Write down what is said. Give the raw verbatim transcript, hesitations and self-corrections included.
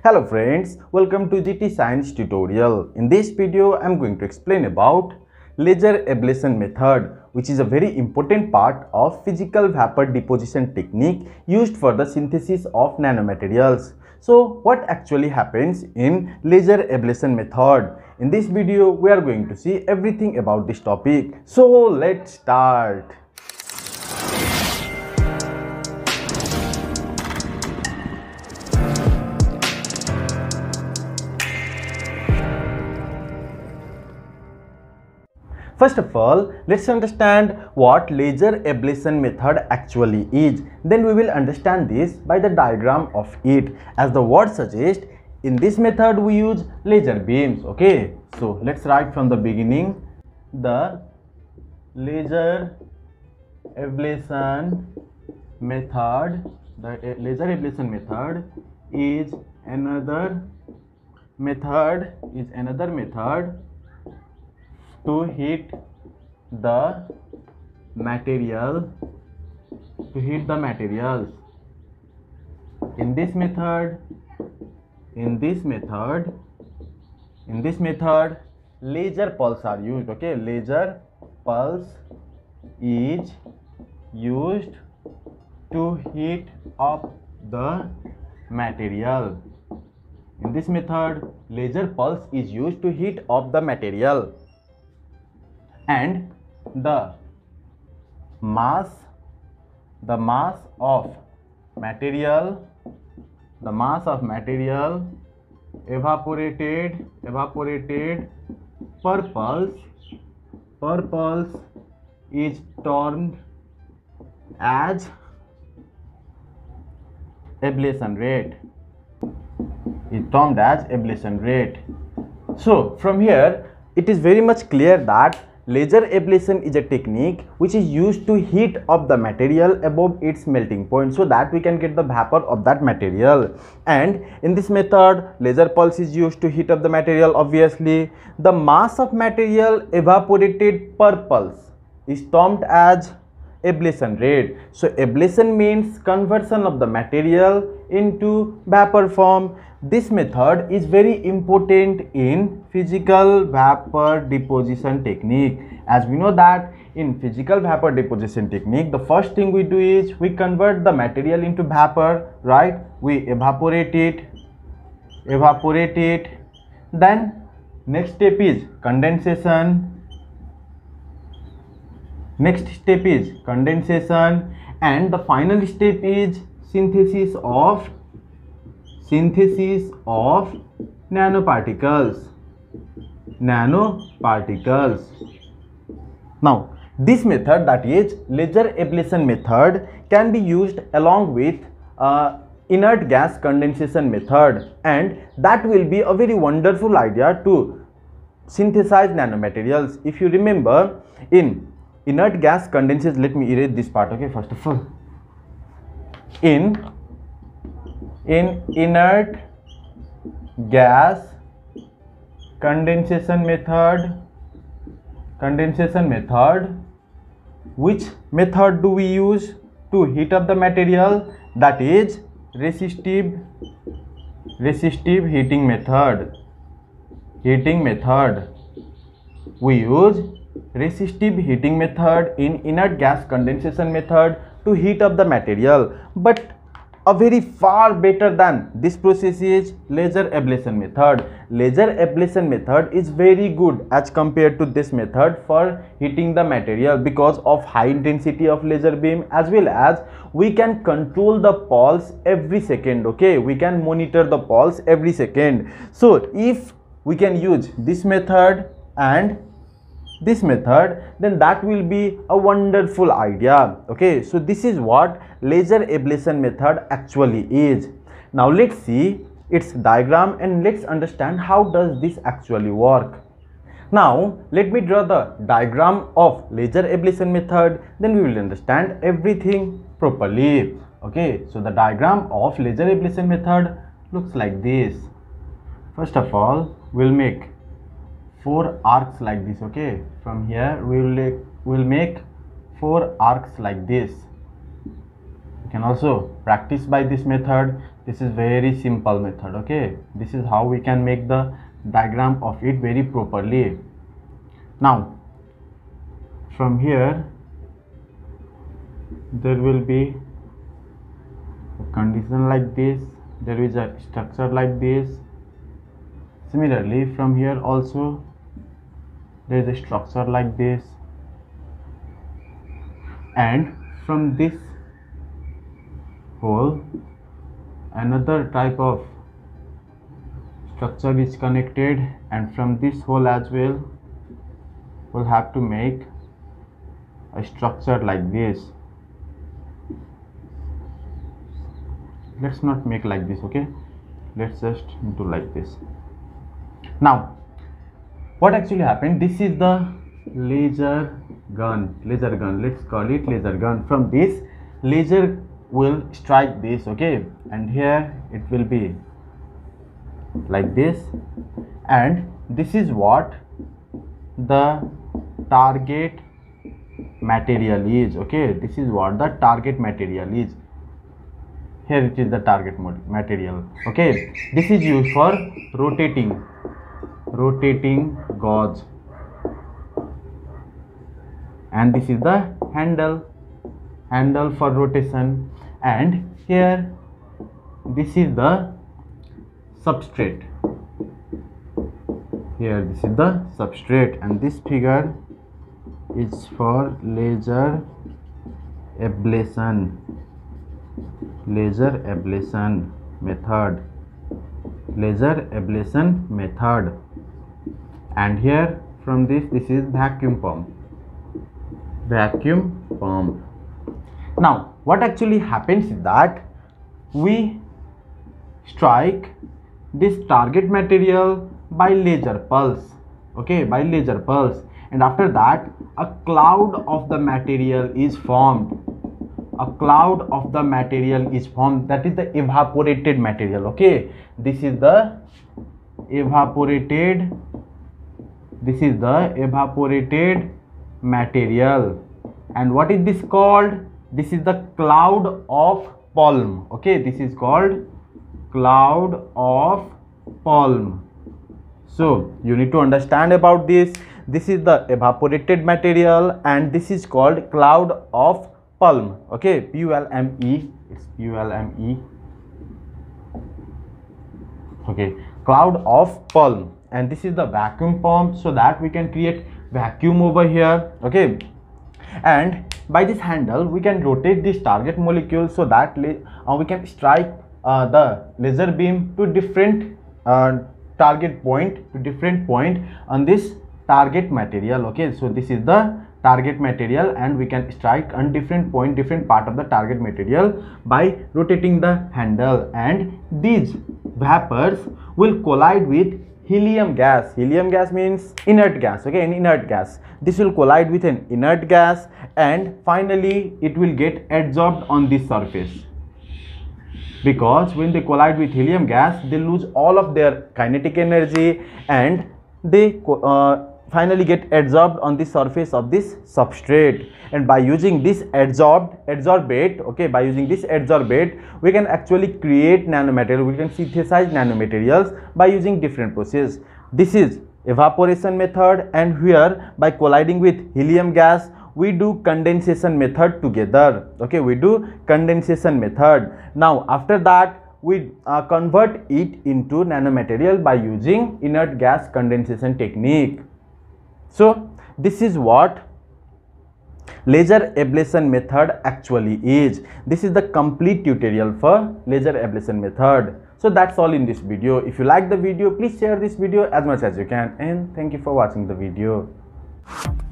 Hello friends, welcome to G T Science tutorial. In this video, I am going to explain about laser ablation method, which is a very important part of physical vapor deposition technique used for the synthesis of nanomaterials. So what actually happens in laser ablation method? In this video, we are going to see everything about this topic. So let's start. First of all, let's understand what laser ablation method actually is. Then we will understand this by the diagram of it. As the word suggests, in this method we use laser beams. Okay, so let's write from the beginning. The laser ablation method, the laser ablation method is another method is another method to heat the material to heat the materials. In this method in this method in this method laser pulse are used. Okay, laser pulse is used to heat up the material. In this method laser pulse is used to heat up the material, and the mass the mass of material the mass of material evaporated evaporated per pulse per pulse is termed as ablation rate is termed as ablation rate. So from here it is very much clear that laser ablation is a technique which is used to heat up the material above its melting point so that we can get the vapor of that material. And in this method laser pulse is used to heat up the material. Obviously the mass of material evaporated per pulse is termed as ablation rate. So ablation means conversion of the material into vapor form. This method is very important in physical vapor deposition technique. As we know that in physical vapor deposition technique, the first thing we do is we convert the material into vapor, right? We evaporate it, evaporate it. Then next step is condensation. Next step is condensation, and the final step is synthesis of synthesis of nanoparticles nanoparticles Now this method, that is laser ablation method, can be used along with uh, inert gas condensation method, and that will be a very wonderful idea to synthesize nanomaterials. If you remember, in inert gas condensation, let me erase this part. Okay, first of all, in in inert gas condensation method condensation method which method do we use to heat up the material? That is resistive resistive heating method heating method we use resistive heating method in inert gas condensation method to heat up the material. But a very far better than this process is laser ablation method. Laser ablation method is very good as compared to this method for heating the material because of high intensity of laser beam, as well as we can control the pulse every second. Okay, we can monitor the pulse every second. So if we can use this method and this method, then that will be a wonderful idea. Okay, so this is what laser ablation method actually is. Now let's see its diagram and let's understand how does this actually work. Now let me draw the diagram of laser ablation method, then we will understand everything properly. Okay, so the diagram of laser ablation method looks like this. First of all, we'll make four arcs like this. Okay, from here we will make, we'll make four arcs like this. You can also practice by this method. This is very simple method. Okay, this is how we can make the diagram of it very properly. Now from here there will be a condition like this, there is a structure like this. Similarly from here also there is a structure like this, and from this hole another type of structure is connected, and from this hole as well we'll have to make a structure like this. Let's not make like this, okay, let's just do like this. Now what actually happened, this is the laser gun, laser gun, let's call it laser gun. From this laser will strike this, okay, and here it will be like this, and this is what the target material is. Okay, this is what the target material is. Here it is the target material. Okay, this is used for rotating rotating gauge, and this is the handle handle for rotation, and here this is the substrate. Here this is the substrate, and this figure is for laser ablation laser ablation method laser ablation method and here from this this is vacuum pump vacuum pump. Now what actually happens is that we strike this target material by laser pulse, okay, by laser pulse, and after that a cloud of the material is formed a cloud of the material is formed that is the evaporated material. Okay, this is the evaporated this is the evaporated material, and what is this called? This is the cloud of Palm. Okay, this is called cloud of Palm. So you need to understand about this. This is the evaporated material and this is called cloud of Palm. Okay, P U L M E, it's P U L M E. Okay, cloud of Palm, and this is the vacuum pump, so that we can create vacuum over here. Okay, and by this handle we can rotate this target molecule so that uh, we can strike uh, the laser beam to different uh, target point to different point on this target material. Okay, so this is the target material and we can strike on different point different part of the target material by rotating the handle, and these vapors will collide with helium gas. Helium gas means inert gas. Okay, an inert gas. This will collide with an inert gas and finally it will get adsorbed on this surface, because when they collide with helium gas they lose all of their kinetic energy and they uh, finally get adsorbed on the surface of this substrate. And by using this adsorbed adsorbate okay by using this adsorbate we can actually create nanomaterial, we can synthesize nanomaterials by using different process. This is evaporation method, and here by colliding with helium gas we do condensation method together. Okay, we do condensation method. Now after that we uh, convert it into nanomaterial by using inert gas condensation technique. So this is what laser ablation method actually is. This is the complete tutorial for laser ablation method. So that's all in this video. If you like the video, please share this video as much as you can, and thank you for watching the video.